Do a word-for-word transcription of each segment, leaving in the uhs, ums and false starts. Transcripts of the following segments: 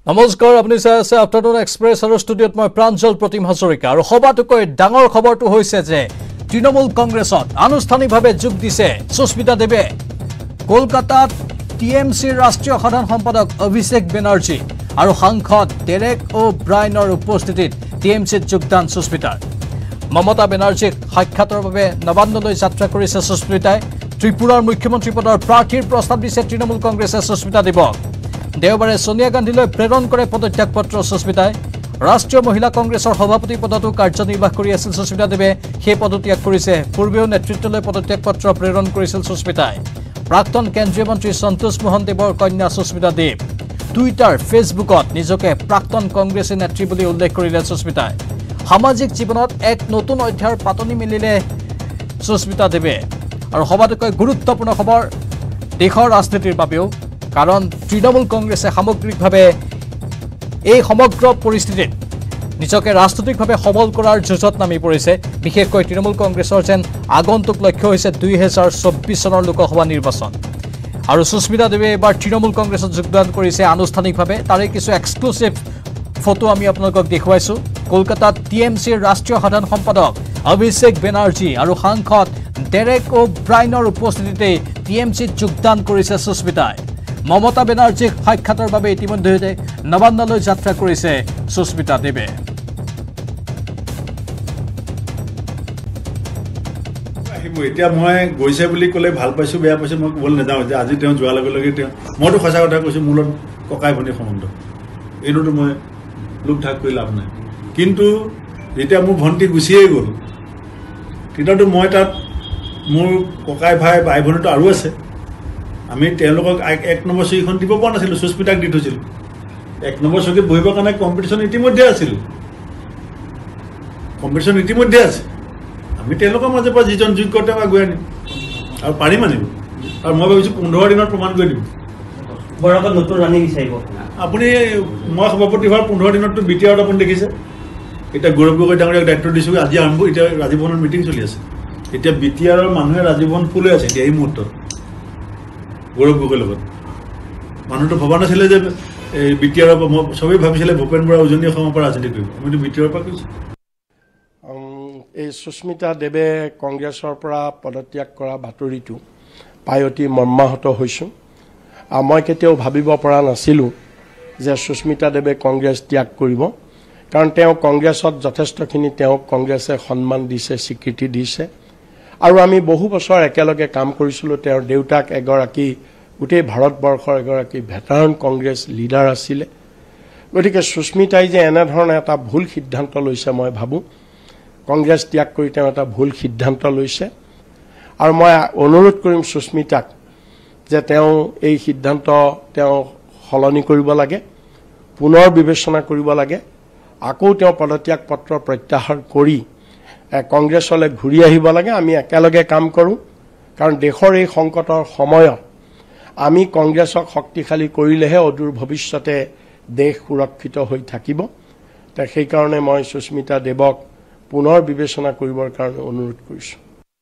নমস্কাৰ আপুনি চাই আছে আফটাৰনুন এক্সপ্ৰেছ আৰু ষ্টুডিঅ'ত মই প্ৰাঞ্জল প্ৰতিম হাজৰিকা আৰু সবাতোকৈ ডাঙৰ খবৰটো হৈছে যে তৃণমূল কংগ্ৰেছত আনুষ্ঠানিকভাৱে যোগ দিছে সুস্মিতা দেৱে কলকাতাত টি এম চিৰ ৰাষ্ট্ৰীয় সাধাৰণ সম্পাদক অভিষেক বেনাৰ্জী আৰু সাংসদ ডেৰেক অ' ব্ৰাইনৰ উপস্থিতিত টি এম চিত যোগদান সুস্মিতাৰ মমতা বেনাৰ্জীক সাক্ষাতৰ বাবে নবান্নলৈ যাত্ৰা কৰিছে সুস্মিতাই ত্ৰিপুৰাৰ মুখ্যমন্ত্ৰী পদৰ প্ৰাৰ্থীৰ প্ৰস্তাৱ দিছে তৃণমূল কংগ্ৰেছে সুস্মিতা দেৱক দেওবাৰে সোনিয়া গান্ধীলৈ প্ৰেৰণ কৰে পদত্যাগ পত্ৰ সুস্মিতাই ৰাষ্ট্ৰীয় মহিলা কংগ্ৰেছৰ সভাপতি পদতো কাৰ্যনিৰ্বাহ কৰি আছিল সুস্মিতা দেৱে সেই পদত্যাগ কৰিছে পূৰ্বেও নেতৃত্বলৈ পদত্যাগ পত্ৰ প্ৰেৰণ কৰিছিল সুস্মিতাই প্ৰাক্তন কেন্দ্ৰীয় মন্ত্ৰী সন্তোষ মোহন দেৱৰ কন্যা সুস্মিতা দেৱ টুইটাৰ ফেচবুকত নিজকে প্ৰাক্তন কংগ্ৰেছী নেত্ৰী বুলি উল্লেখ কৰিলে সুস্মিতাই সামাজিক জীৱনত এক নতুন অধ্যায়ৰ পাতনি মেলিলে সুস্মিতা দেৱে আৰু সবাতোকৈ গুৰুত্বপূৰ্ণ খবৰ দেশৰ ৰাজনীতিৰ বাবেও কাৰণ তৃণমূল কংগ্ৰেছে সামগ্ৰিকভাৱে এই সমগ্ৰ পৰিস্থিতিত নিজকে ৰাজনৈতিকভাৱে সবল কৰাৰ যুঁজত নামি পৰিছে বিশেষকৈ তৃণমূল কংগ্ৰেছৰ যেন আগন্তুক লক্ষ্য হৈছে দুই হাজাৰ চৌব্বিছ চনৰ লোকসভা নিৰ্বাচন আৰু সুস্মিতা দেৱে এবাৰ তৃণমূল কংগ্ৰেছত যোগদান কৰিছে আনুষ্ঠানিকভাৱে তাৰে কিছু এক্সক্লুচিভ ফটো আমি আপোনালোকক দেখুৱাইছো কলকাতাত টি এম চিৰ ৰাষ্ট্ৰীয় সাধাৰণ সম্পাদক অভিষেক বেনাৰ্জী আৰু সাংসদ ডেৰেক অ' ব্ৰাইনৰ উপস্থিতিতে টি এম চিত যোগদান কৰিছে সুস্মিতাই মমতা বেনাৰ্জীক সাক্ষাতৰ বাবে ইতিমধ্যে নবান্নলৈ যাত্ৰা কৰিছে সুস্মিতা দেৱে এতিয়া মই গৈছে বুলি ক'লে ভাল পাইছো বেয়া পাইছো মই ক'বলৈ নাযাওঁ যে আজি তেওঁ যোৱাৰ লগে লগে তেওঁ মইতো সঁচা কথা কৈছো মোৰ লগত ককাই ভনী সম্বন্ধ এইটোতো মই লোক ঢাক কৰি লাভ নাই কিন্তু যেতিয়া মোৰ ভণ্টি গুচিয়ে গ'ল তেতিয়াতো মই তাত মোৰ ককাই ভাই ভাই ভনীটো আৰু আছে আমি তেওঁলোকক এক নম্বৰ চকীখন দিব পৰা নাছিলোঁ সুস্মিতাক দি থৈছিলোঁ এক নম্বৰ চকীত বহিবৰ কাৰণে কম্পিটিশ্যন ইতিমধ্যে আছিল কম্পিটিশ্যন ইতিমধ্যে আছে আমি তেওঁলোকৰ মাজৰ পৰা যিজন যোগ্য তেওঁক আগুৱাই আনিম আৰু পাৰিম আনিব আৰু মই ভাবিছোঁ পোন্ধৰ দিনত প্ৰমাণ কৰি দিম বৰকত নতুন ৰাণী বিচাৰিব আপুনি মই সভাপতি হোৱাৰ পোন্ধৰ দিনততো বি টি আৰত আপুনি দেখিছে এতিয়া গৌৰৱ গগৈ ডাঙৰীয়াক দায়িত্ব দিছোঁ আজি আৰম্ভ এতিয়া ৰাজীৱ ভৱনৰ মিটিং চলি আছে এতিয়া বি টি আৰৰ মানুহে ৰাজীৱ ভৱন ফুল হৈ আছে এতিয়া এই মুহূৰ্তত গৌৰৱ গগৈৰ লগত মানুহটো ভবা নাছিলে যে এই বি টি আৰৰ পৰা মই চবেই ভাবিছিলে ভূপেন বৰা উজনি অসমৰ পৰা ৰাজনীতি কৰিব আমিতো বি টি আৰৰ পৰা কৈছোঁ এই সুস্মিতা দেৱে কংগ্ৰেছৰ পৰা পদত্যাগ কৰা বাতৰিটো পাই অতি মৰ্মাহত হৈছোঁ মই কেতিয়াও ভাবিব পৰা নাছিলোঁ যে সুস্মিতা দেৱে কংগ্ৰেছ ত্যাগ কৰিব কাৰণ তেওঁ কংগ্ৰেছত যথেষ্টখিনি তেওঁক কংগ্ৰেছে সন্মান দিছে স্বীকৃতি দিছে আৰু আমি বহু বছৰ একেলগে কাম কৰিছিলোঁ তেওঁৰ দেউতাক এগৰাকী গোটেই ভাৰতবৰ্ষৰ এগৰাকী ভেটাৰান কংগ্ৰেছ লিডাৰ আছিলে গতিকে সুস্মিতাই যে এনেধৰণে এটা ভুল সিদ্ধান্ত লৈছে মই ভাবোঁ কংগ্ৰেছ ত্যাগ কৰি তেওঁ এটা ভুল সিদ্ধান্ত লৈছে আৰু মই অনুৰোধ কৰিম সুস্মিতাক যে তেওঁ এই সিদ্ধান্ত তেওঁ সলনি কৰিব লাগে পুনৰ বিবেচনা কৰিব লাগে আকৌ তেওঁ পদত্যাগ পত্ৰ প্ৰত্যাহাৰ কৰি কংগ্ৰেছলৈ ঘূৰি আহিব লাগে আমি একেলগে কাম কৰোঁ কাৰণ দেশৰ এই সংকটৰ সময়ত আমি কংগ্ৰেছক শক্তিশালী কৰিলেহে অদূৰ ভৱিষ্যতে দেশ সুৰক্ষিত হৈ থাকিব সেইকাৰণে মই সুস্মিতা দেৱক পুনৰ বিবেচনা কৰিবৰ কাৰণে অনুৰোধ কৰিছোঁ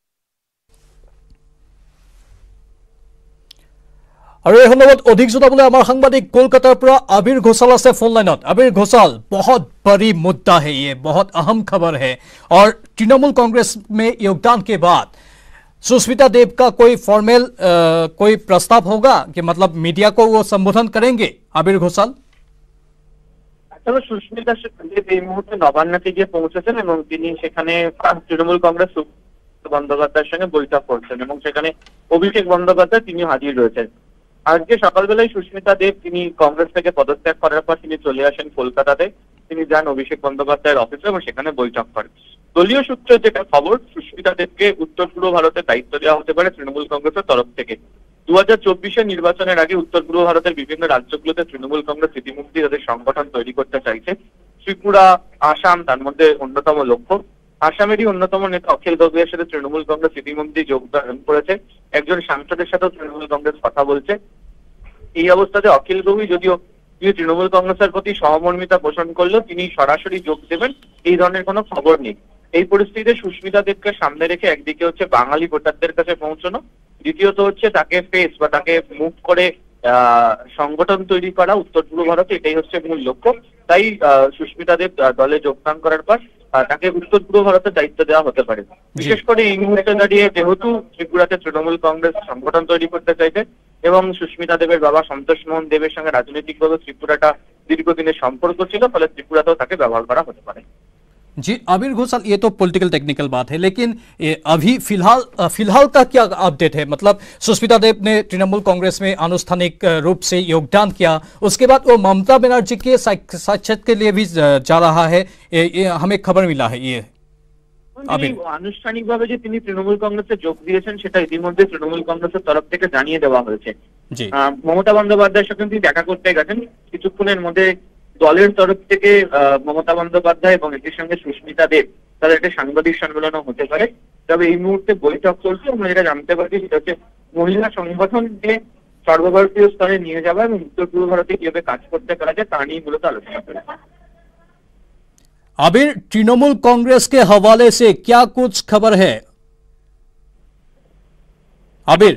আৰু এই সন্দৰ্ভত অধিক জনাবলৈ আমাৰ সাংবাদিক কলকাতাৰ পৰা আবিৰ ঘোষাল আছে ফোন লাইনত আবিৰ ঘোষাল बहुत बड़ी मुद्दा है ये बहुत अहम खबर है और तृणमूल कांग्रेस में योगदान के बाद सुस्मिता देव का कोई फॉर्मल कोई प्रस्ताव होगा कि मतलब मीडिया को वो संबोधन करेंगे आबिर घोषाल আসলে সুস্মিতা দেব এই মুহূর্তে নবান্নতে গিয়ে পৌঁছেছেন এবং তিনি সেখানে তৃণমূল কংগ্রেস বন্দ্যোপাধ্যায়ের সঙ্গে বৈঠক করছেন এবং সেখানে অভিষেক বন্দ্যোপাধ্যায় তিনি হাজির রয়েছেন আজকে সকালবেলায় সুস্মিতা দেব তিনি কংগ্রেস থেকে পদত্যাগ করার পর তিনি চলে আসেন কলকাতাতে তিনি যান অভিষেক বন্দ্যোপাধ্যায়ের অফিসে এবং সেখানে বৈঠক করেন দলীয় সূত্রে যেটা খবর সুস্মিতা দেবকে উত্তর পূর্ব ভারতের দায়িত্ব দেওয়া হতে পারে তৃণমূল কংগ্রেসের তরফ থেকে দু হাজার চব্বিশের নির্বাচনের আগে উত্তর পূর্ব ভারতের বিভিন্ন রাজ্যগুলোতে তৃণমূল কংগ্রেস ইতিমধ্যে তাদের সংগঠন তৈরি করতে চাইছে ত্রিপুরা আসাম তার মধ্যে অন্যতম লক্ষ্য আসামেরই অন্যতম নেতা অখিল গগৈয়ের সাথে তৃণমূল কংগ্রেস ইতিমধ্যে যোগদান করেছে একজন সাংসদের সাথেও তৃণমূল কংগ্রেস কথা বলছে এই অবস্থাতে অখিল গগৈ যদিও তিনি তৃণমূল কংগ্রেসের প্রতি সহমর্মিতা পোষণ করলেও তিনি সরাসরি যোগ দেবেন এই ধরনের কোনো খবর নেই এই পরিস্থিতিতে সুস্মিতা দেবকে সামনে রেখে একদিকে হচ্ছে বাঙালি ভোটারদের কাছে পৌঁছানো দ্বিতীয়ত হচ্ছে তাকে ফেস বা তাকে মুভ করে সংগঠন তৈরি করা উত্তর পূর্ব ভারতে, এটাই হচ্ছে মূল লক্ষ্য। তাই সুস্মিতা দেব দলে যোগদান করার পর তাকে উত্তর পূর্ব ভারতের দায়িত্ব দেওয়া হতে পারে। বিশেষ করে এই মুহূর্তে দাঁড়িয়ে যেহেতু ত্রিপুরাতে তৃণমূল কংগ্রেস সংগঠন তৈরি করতে চাইছে এবং সুস্মিতা দেবের বাবা সন্তোষ মোহন দেবের সঙ্গে রাজনৈতিকভাবে ত্রিপুরাটা দীর্ঘদিনের সম্পর্ক ছিল, ফলে ত্রিপুরাতেও তাকে ব্যবহার করা হতে পারে। जी आबिर घोषाल, ये तो पॉलिटिकल टेक्निकल बात है, लेकिन अभी फिलहाल फिलहाल का क्या अपडेट है? मतलब सुष्मिता देव ने तृणमूल कांग्रेस में आनुष्ठानिक रूप से योगदान किया, उसके बाद वो ममता बनर्जी के साक्षात के लिए भी जा रहा है, ये, ये हमें खबर मिला है। ये আনুষ্ঠানিকভাবে যে তিনি তৃণমূল কংগ্রেসে যোগ দিয়েছেন সেটা ইতিমধ্যে তৃণমূল কংগ্রেসের তরফ থেকে জানিয়ে দেওয়া হয়েছে। মমতা বন্দ্যোপাধ্যায়ের সঙ্গে তিনি দেখা করতে গেছেন, কিছুক্ষণের মধ্যে দলের তরফ থেকে মমতা বন্দ্যোপাধ্যায় এবং এটির সঙ্গে সুস্মিতা দেব তাদের একটা সাংবাদিক সম্মেলনও হতে পারে। তবে এই মুহূর্তে বৈঠক চলছে, আমরা যেটা জানতে পারছি সেটা হচ্ছে মহিলা সংগঠনকে সর্বভারতীয় স্তরে নিয়ে যাওয়া এবং উত্তর পূর্ব ভারতে কিভাবে কাজ করতে পারা যায় তা নিয়ে মূলত আলোচনা করে। आबिर, तृणमूल कांग्रेस के हवाले से क्या कुछ खबर है? आबिर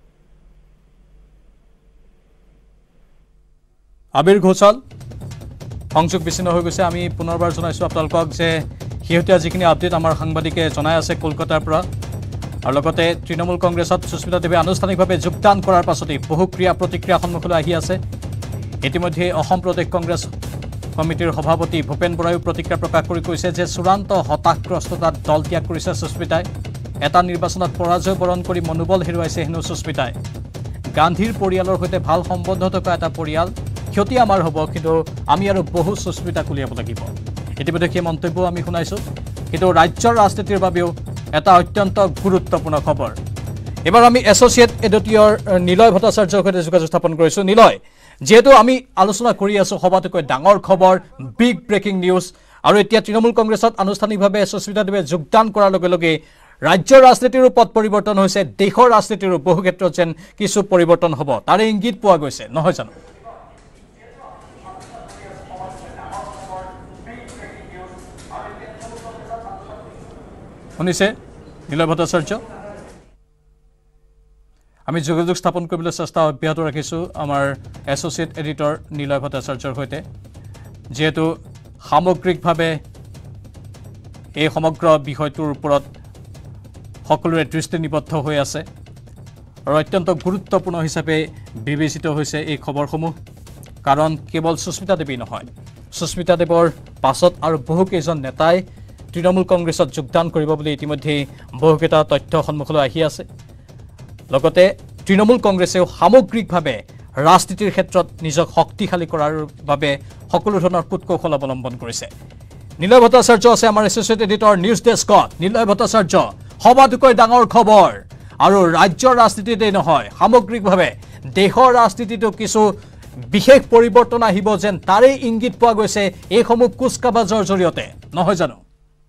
आबिर घोषाल সংযোগ বিচ্ছিন্ন হৈ গৈছে। আমি পুনৰবাৰ জনাইছোঁ আপোনালোকক যে শেহতীয়া যিখিনি আপডেট আমাৰ সাংবাদিকে জনাই আছে কলকাতাৰ পৰা, আৰু লগতে তৃণমূল কংগ্ৰেছত সুস্মিতা দেৱে আনুষ্ঠানিকভাৱে যোগদান কৰাৰ পাছতেই বহু ক্ৰিয়া প্ৰতিক্ৰিয়া সন্মুখলৈ আহি আছে। ইতিমধ্যে অসম প্ৰদেশ কংগ্ৰেছ কমিটিৰ সভাপতি ভূপেন বৰায়ো প্ৰতিক্ৰিয়া প্ৰকাশ কৰি কৈছে যে চূড়ান্ত হতাশগ্ৰস্ততাত দল ত্যাগ কৰিছে সুস্মিতাই। এটা নিৰ্বাচনত পৰাজয় বৰণ কৰি মনোবল হেৰুৱাইছে হেনো সুস্মিতাই। গান্ধীৰ পৰিয়ালৰ সৈতে ভাল সম্বন্ধ থকা এটা পৰিয়াল, ক্ষতি আমাৰ হ'ব, কিন্তু আমি আৰু বহু সুস্মিতাক উলিয়াব লাগিব। ইতিমধ্যে সেই মন্তব্য আমি শুনাইছোঁ, কিন্তু ৰাজ্যৰ ৰাজনীতিৰ বাবেও এটা অত্যন্ত গুৰুত্বপূৰ্ণ খবৰ। এবাৰ আমি এছ'চিয়েট এডিটৰ নিলয় ভট্টাচাৰ্যৰ সৈতে যোগাযোগ স্থাপন কৰিছোঁ। নিলয়, যেহেতু আমি আলোচনা কৰি আছোঁ সবাতোকৈ ডাঙৰ খবৰ, বিগ ব্ৰেকিং নিউজ, আৰু এতিয়া তৃণমূল কংগ্ৰেছত আনুষ্ঠানিকভাৱে সুস্মিতা দেৱে যোগদান কৰাৰ লগে লগে ৰাজ্যৰ ৰাজনীতিৰো পথ পৰিৱৰ্তন হৈছে, দেশৰ ৰাজনীতিৰো বহু ক্ষেত্ৰত যেন কিছু পৰিৱৰ্তন হ'ব, তাৰে ইংগিত পোৱা গৈছে, নহয় জানো? শুনিছে নিলয় ভট্টাচাৰ্য? আমি যোগাযোগ স্থাপন কৰিবলৈ চেষ্টা অব্যাহত ৰাখিছোঁ আমাৰ এছ'চিয়েট এডিটৰ নিলয় ভট্টাচাৰ্যৰ সৈতে, যিহেতু সামগ্ৰিকভাৱে এই সমগ্ৰ বিষয়টোৰ ওপৰত সকলোৰে দৃষ্টি নিবদ্ধ হৈ আছে আৰু অত্যন্ত গুৰুত্বপূৰ্ণ হিচাপে বিবেচিত হৈছে এই খবৰসমূহ। কাৰণ কেৱল সুস্মিতা দেৱী নহয়, সুস্মিতা দেৱৰ পাছত আৰু বহুকেইজন নেতাই তৃণমূল কংগ্ৰেছত যোগদান কৰিব বুলি ইতিমধ্যে বহুকেইটা তথ্য সন্মুখলৈ আহি আছে। লগতে তৃণমূল কংগ্ৰেছেও সামগ্ৰিকভাৱে ৰাজনীতিৰ ক্ষেত্ৰত নিজক শক্তিশালী কৰাৰ বাবে সকলো ধৰণৰ কূটকৌশল অৱলম্বন কৰিছে। নিলয় ভট্টাচাৰ্য আছে আমাৰ এছ'চিয়েট এডিটৰ নিউজ ডেস্কত। নিলয় ভট্টাচাৰ্য, সবাতোকৈ ডাঙৰ খবৰ, আৰু ৰাজ্যৰ ৰাজনীতিতেই নহয় সামগ্ৰিকভাৱে দেশৰ ৰাজনীতিতো কিছু বিশেষ পৰিৱৰ্তন আহিব যেন তাৰেই ইংগিত পোৱা গৈছে এইসমূহ কুচকাবাজৰ জৰিয়তে, নহয় জানো?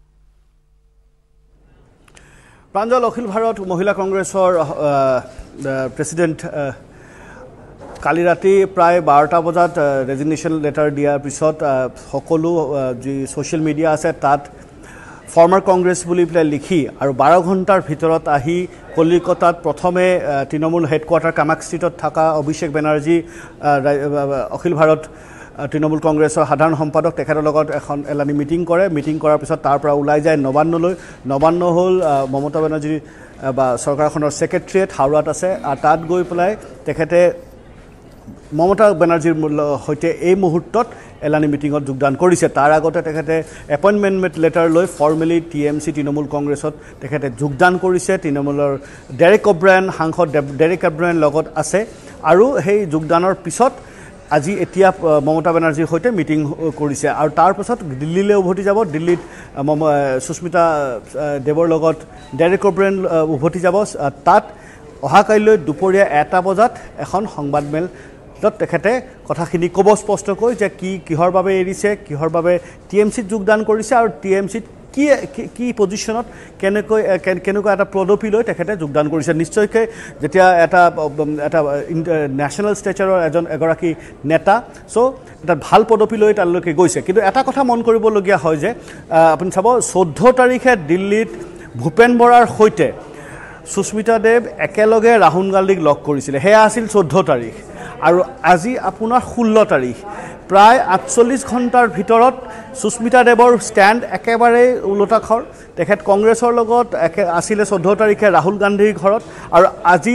প্ৰাঞ্জল, অখিল ভাৰত মহিলা কংগ্ৰেছৰ প্ৰেচিডেণ্ট কালি ৰাতি প্ৰায় বাৰটা বজাত ৰেজিগনেশ্যন লেটাৰ দিয়াৰ পিছত সকলো যি ছ'চিয়েল মিডিয়া আছে তাত ফৰ্মাৰ কংগ্ৰেছ বুলি পেলাই লিখি আৰু বাৰ ঘণ্টাৰ ভিতৰত আহি কলিকতাত প্ৰথমে তৃণমূল হেডকোৱাৰ্টাৰ কামাখ্যা ষ্ট্ৰীটত থকা অভিষেক বেনাৰ্জী অখিল ভাৰত তৃণমূল কংগ্ৰেছৰ সাধাৰণ সম্পাদক তেখেতৰ লগত এখন এলানি মিটিং কৰে। মিটিং কৰাৰ পিছত তাৰ পৰা ওলাই যায় নবান্নলৈ। নবান্ন হ'ল মমতা বেনাৰ্জী বা চৰকাৰখনৰ ছেক্ৰেটেৰিয়েট, হাওৰাত আছে। আৰু তাত গৈ পেলাই তেখেতে মমতা বেনাৰ্জীৰ সৈতে এই মুহূৰ্তত এলানি মিটিঙত যোগদান কৰিছে। তাৰ আগতে তেখেতে এপইণ্টমেণ্ট লেটাৰ লৈ formally T M C Trinamool কংগ্ৰেছত তেখেতে যোগদান কৰিছে। তৃণমূলৰ ডেৰেক অ'ব্ৰায়ন, সাংসদ ডেৰেক অ'ব্ৰায়ন লগত আছে। আৰু সেই যোগদানৰ পিছত আজি এতিয়া মমতা বেনাৰ্জীৰ সৈতে মিটিং কৰিছে আৰু তাৰপাছত দিল্লীলৈ উভতি যাব। দিল্লীত সুস্মিতা দেৱৰ লগত ডেৰেক অ'ব্ৰায়ন উভতি যাব। তাত অহাকাইলৈ দুপৰীয়া এটা বজাত এখন সংবাদমেলত তেখেতে কথাখিনি ক'ব স্পষ্টকৈ যে কি কিহৰ বাবে এৰিছে, কিহৰ বাবে টি এম চিত যোগদান কৰিছে আৰু টি এম চিত কি কি পজিশ্যনত কেনেকৈ কেনেকুৱা এটা পদবী লৈ তেখেতে যোগদান কৰিছে। নিশ্চয়কৈ যেতিয়া এটা এটা নেশ্যনেল ষ্টেচাৰৰ এজন এগৰাকী নেতা, চ' এটা ভাল পদবী লৈ তালৈকে গৈছে। কিন্তু এটা কথা মন কৰিবলগীয়া হয় যে আপুনি চাব চৈধ্য তাৰিখে দিল্লীত ভূপেন বৰাৰ সৈতে সুস্মিতা দেৱ একেলগে ৰাহুল গান্ধীক লগ কৰিছিলে, সেয়া আছিল চৈধ্য তাৰিখ। আৰু আজি আপোনাৰ ষোল্ল তাৰিখ প্ৰায় আঠচল্লিছ ঘণ্টাৰ ভিতৰত সুস্মিতা দেৱৰ ষ্টেণ্ড একেবাৰে ওলোটাখৰ তেখেত কংগ্ৰেছৰ লগত একে আছিলে চৈধ্য তাৰিখে ৰাহুল গান্ধীৰ ঘৰত আৰু আজি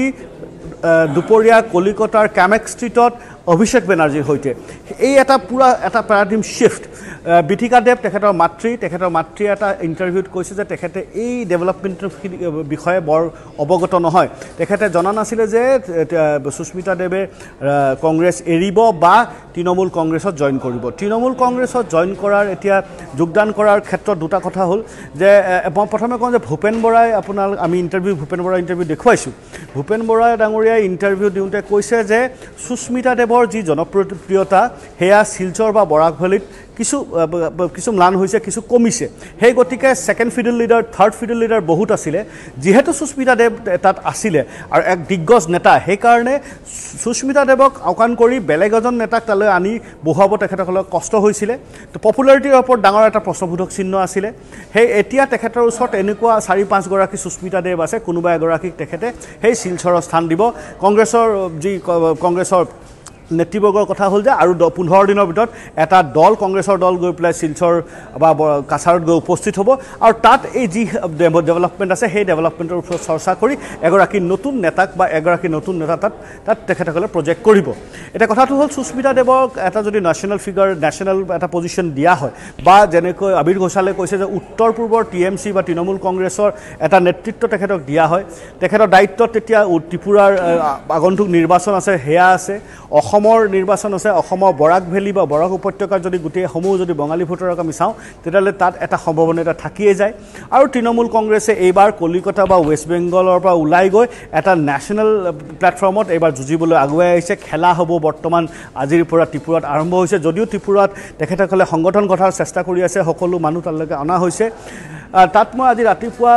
দুপৰীয়া কলিকতাৰ কামেক ষ্ট্ৰীটত অভিষেক বেনাৰ্জীৰ সৈতে এই এটা পুৰা এটা পেৰাডিম শিফ্ট বিথিকা দেৱ তেখেতৰ মাতৃ তেখেতৰ মাতৃয়ে এটা ইণ্টাৰভিউত কৈছে যে তেখেতে এই ডেভেলপমেণ্টৰ বিষয়ে বৰ অৱগত নহয় তেখেতে জনা নাছিলে যে সুস্মিতা দেৱে কংগ্ৰেছ এৰিব বা তৃণমূল কংগ্ৰেছত জইন কৰিব তৃণমূল কংগ্ৰেছত জইন কৰাৰ এতিয়া যোগদান কৰাৰ ক্ষেত্ৰত দুটা কথা হ'ল যে মই প্ৰথমে কওঁ যে ভূপেন বৰাই আপোনাৰ আমি ইণ্টাৰভিউ ভূপেন বৰাই ইণ্টাৰভিউ দেখুৱাইছোঁ ভূপেন বৰাই ডাঙৰীয়াই ইণ্টাৰভিউ দিওঁতে কৈছে যে সুস্মিতা দেৱৰ যি জনপ্ৰিয়তা সেয়া শিলচৰ বা বৰাক ভেলীত কিছু কিছু ম্লান হৈছে কিছু কমিছে সেই গতিকে second fiddle leader third fiddle leader বহুত আছিলে যিহেতু সুস্মিতা দেৱ তাত আছিলে আৰু এক দিগ্গজ নেতা সেইকাৰণে সুস্মিতা দেৱক আওকাণ কৰি বেলেগ এজন নেতাক তালৈ আনি বহুৱাব তেখেতসকলক কষ্ট হৈছিলে তো পপুলাৰিটিৰ ওপৰত ডাঙৰ এটা প্ৰশ্নবোধক চিহ্ন আছিলে সেই এতিয়া তেখেতৰ ওচৰত এনেকুৱা চাৰি পাঁচগৰাকী সুস্মিতা দেৱ আছে কোনোবা এগৰাকীক তেখেতে সেই শিলচৰৰ স্থান দিব কংগ্ৰেছৰ যি কংগ্ৰেছৰ নেতৃবৰ্গৰ কথা হ'ল যে আৰু পোন্ধৰ দিনৰ ভিতৰত এটা দল কংগ্ৰেছৰ দল গৈ পেলাই শিলচৰ বা কাছাৰত গৈ উপস্থিত হ'ব আৰু তাত এই যি ডেভেলপমেণ্ট আছে সেই ডেভেলপমেণ্টৰ ওপৰত চৰ্চা কৰি এগৰাকী নতুন নেতাক বা এগৰাকী নতুন নেতা তাত তাত তেখেতসকলে প্ৰজেক্ট কৰিব এতিয়া কথাটো হ'ল সুস্মিতা দেৱক এটা যদি নেশ্যনেল ফিগাৰ নেশ্যনেল এটা পজিশ্যন দিয়া হয় বা যেনেকৈ আবিৰ ঘোষালে কৈছে যে উত্তৰ পূৰ্বৰ টি এম চি বা তৃণমূল কংগ্ৰেছৰ এটা নেতৃত্ব তেখেতক দিয়া হয় তেখেতৰ দায়িত্বত তেতিয়া ত্ৰিপুৰাৰ আগন্তুক নিৰ্বাচন আছে সেয়া আছে অসমৰ নিৰ্বাচন আছে অসমৰ বৰাক ভেলী বা বৰাক উপত্যকাৰ যদি গোটেই সমূহ যদি বঙালী ভোটাৰক আমি চাওঁ তেতিয়াহ'লে তাত এটা সম্ভাৱনা এটা থাকিয়ে যায় আৰু তৃণমূল কংগ্ৰেছে এইবাৰ কলিকতা বা ৱেষ্ট বেংগলৰ পৰা ওলাই গৈ এটা নেশ্যনেল প্লেটফৰ্মত এইবাৰ যুঁজিবলৈ আগুৱাই আহিছে খেলা হ'ব বৰ্তমান আজিৰ পৰা ত্ৰিপুৰাত আৰম্ভ হৈছে যদিও ত্ৰিপুৰাত তেখেতসকলে সংগঠন গঢ়াৰ চেষ্টা কৰি আছে সকলো মানুহ তালৈকে অনা হৈছে তাত মই আজি ৰাতিপুৱা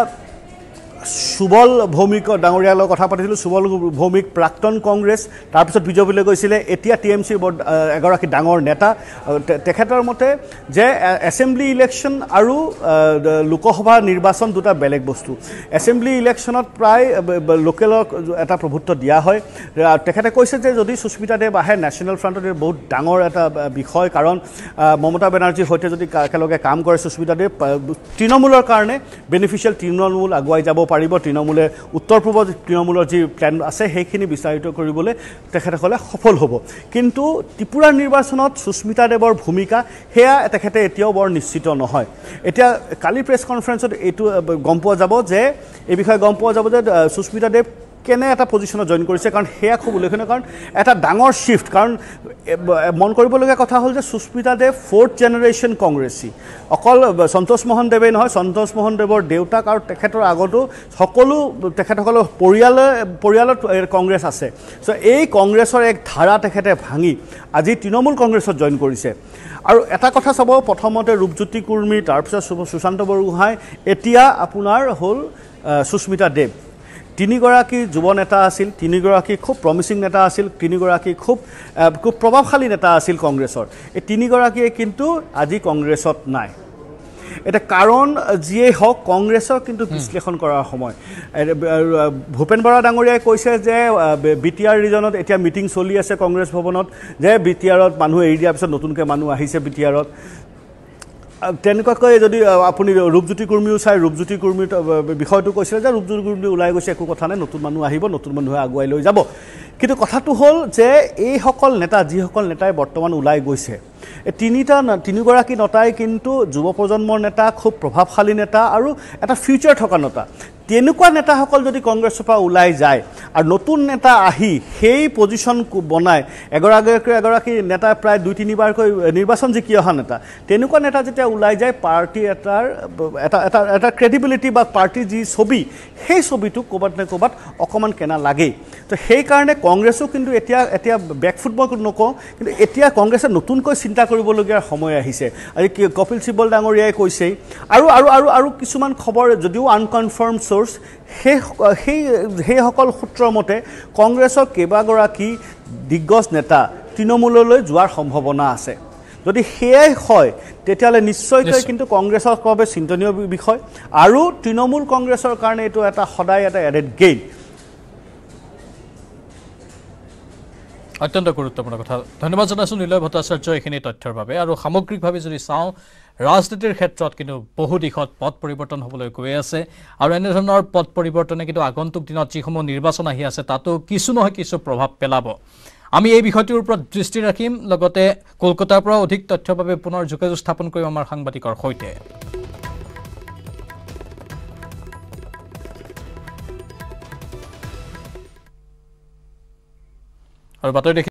সুবল ভৌমিক ডাঙৰীয়াৰ লগত কথা পাতিছিলোঁ সুবল ভৌমিক প্ৰাক্তন কংগ্ৰেছ তাৰপিছত বিজেপিলৈ গৈছিলে এতিয়া টি এম চিৰ এগৰাকী ডাঙৰ নেতা তেখেতৰ মতে যে এছেম্বলি ইলেকশ্যন আৰু লোকসভা নিৰ্বাচন দুটা বেলেগ বস্তু এছেম্বলি ইলেকশ্যনত প্ৰায় লোকেলক এটা প্ৰভুত্ব দিয়া হয় তেখেতে কৈছে যে যদি সুস্মিতা দেৱ আহে নেশ্যনেল ফ্ৰণ্টত বহুত ডাঙৰ এটা বিষয় কাৰণ মমতা বেনাৰ্জীৰ সৈতে যদি একেলগে কাম কৰে সুস্মিতা দেৱ তৃণমূলৰ কাৰণে বেনিফিচিয়েল তৃণমূল আগুৱাই যাব পাৰিব তৃণমূলে উত্তৰ পূৰ্ব তৃণমূলৰ যি প্লেন আছে সেইখিনি বিস্তাৰিত কৰিবলৈ তেখেতসকলে সফল হ'ব কিন্তু ত্ৰিপুৰাৰ নিৰ্বাচনত সুস্মিতা দেৱৰ ভূমিকা সেয়া তেখেতে এতিয়াও বৰ নিশ্চিত নহয় এতিয়া কালি প্ৰেছ কনফাৰেন্সত এইটো গম পোৱা যাব যে এই বিষয়ে গম পোৱা যাব যে সুস্মিতা দেৱ কেনে এটা পজিশ্যনত জইন কৰিছে কাৰণ সেয়া খুব উল্লেখনীয় কাৰণ এটা ডাঙৰ শিফ্ট কাৰণ মন কৰিবলগীয়া কথা হ'ল যে সুস্মিতা দেৱ ফ'ৰ্থ জেনেৰেশ্যন কংগ্ৰেছী অকল সন্তোষ মোহন দেৱেই নহয় সন্তোষ মোহন দেৱৰ দেউতাক আৰু তেখেতৰ আগতো সকলো তেখেতসকলৰ পৰিয়ালে পৰিয়ালত কংগ্ৰেছ আছে চ' এই কংগ্ৰেছৰ এক ধাৰা তেখেতে ভাঙি আজি তৃণমূল কংগ্ৰেছত জইন কৰিছে আৰু এটা কথা চাব প্ৰথমতে ৰূপজ্যোতি কুৰ্মী তাৰপিছত সুশান্ত বৰগোহাঁই এতিয়া আপোনাৰ হ'ল সুস্মিতা দেৱ তিনিগৰাকী যুৱ নেতা আছিল তিনিগৰাকী খুব প্ৰমিচিং নেতা আছিল তিনিগৰাকী খুব খুব প্ৰভাৱশালী নেতা আছিল কংগ্ৰেছৰ এই তিনিগৰাকীয়ে কিন্তু আজি কংগ্ৰেছত নাই এটা কাৰণ যিয়ে হওক কংগ্ৰেছৰ কিন্তু বিশ্লেষণ কৰাৰ সময় ভূপেন বৰা ডাঙৰীয়াই কৈছে যে বি টি আৰ ৰিজনত এতিয়া মিটিং চলি আছে কংগ্ৰেছ ভৱনত যে বি টি আৰত মানুহ এৰি দিয়াৰ পিছত নতুনকৈ মানুহ আহিছে বি টি আৰত তেনেকুৱাকৈ যদি আপুনি ৰূপজ্যোতি কুৰ্মীও চাই ৰূপজ্যোতি কুৰ্মীৰ বিষয়টো কৈছিলে যে ৰূপজ্যোতি কুৰ্মী ওলাই গৈছে একো কথা নাই নতুন মানুহ আহিব নতুন মানুহে আগুৱাই লৈ যাব কিন্তু কথাটো হ'ল যে এইসকল নেতা যিসকল নেতাই বৰ্তমান ওলাই গৈছে এই তিনিটা তিনিগৰাকী নেতাই কিন্তু যুৱ প্ৰজন্মৰ নেতা খুব প্ৰভাৱশালী নেতা আৰু এটা ফিউচাৰ থকা নেতা তেনেকুৱা নেতাসকল যদি কংগ্ৰেছৰ পৰা ওলাই যায় আৰু নতুন নেতা আহি সেই পজিশ্যন বনাই এগৰাকী এগৰাকী নেতা প্ৰায় দুই তিনিবাৰকৈ নিৰ্বাচন জিকি অহা নেতা তেনেকুৱা নেতা যেতিয়া ওলাই যায় পাৰ্টি এটাৰ এটা এটা এটা ক্ৰেডিবিলিটি বা পাৰ্টিৰ যি ছবি সেই ছবিটো ক'ৰবাত নে ক'ৰবাত অকণমান কেনা লাগেই তো সেইকাৰণে কংগ্ৰেছো কিন্তু এতিয়া এতিয়া বেকফুট মই নকওঁ কিন্তু এতিয়া কংগ্ৰেছে নতুনকৈ চিন্তা কৰিবলগীয়া সময় আহিছে আজি কপিল চিব্বল ডাঙৰীয়াই কৈছেই আৰু আৰু আৰু আৰু কিছুমান খবৰ যদিও আনকনফাৰ্ম চ'ৰ্চ সেই সেই সেইসকল সূত্ৰৰ মতে কংগ্ৰেছৰ কেইবাগৰাকী দিগ্গজ নেতা তৃণমূললৈ যোৱাৰ সম্ভাৱনা আছে যদি সেয়াই হয় তেতিয়াহ'লে নিশ্চয়কৈ কিন্তু কংগ্ৰেছৰ বাবে চিন্তনীয় বিষয় আৰু তৃণমূল কংগ্ৰেছৰ কাৰণে এইটো এটা সদায় এটা এডেড গেইন অত্যন্ত গুৰুত্বপূৰ্ণ কথা ধন্যবাদ জনাইছো নিলয় ভট্টাচাৰ্য এইখিনি তথ্যৰ বাবে আৰু সামগ্ৰিকভাৱে যদি চাওঁ ৰাজনীতিৰ ক্ষেত্ৰত কিন্তু বহু দিশত পথ পৰিৱৰ্তন হ'বলৈ গৈ আছে আৰু এনে ধৰণৰ পথ পৰিৱৰ্তনে কিন্তু আগন্তুক দিনত যিসমূহ নিৰ্বাচন আহি আছে তাতো কিছু নহয় কিছু প্ৰভাৱ পেলাব আমি এই বিষয়টোৰ ওপৰত দৃষ্টি ৰাখিম লগতে কলকাতাৰ পৰা অধিক তথ্যৰ বাবে পুনৰ যোগাযোগ স্থাপন কৰিম আমাৰ সাংবাদিকৰ সৈতে আৰু বাতৰি